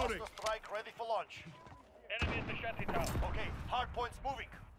Reloading. Cluster strike ready for launch. Enemy at the shanty town. Okay, hard points moving.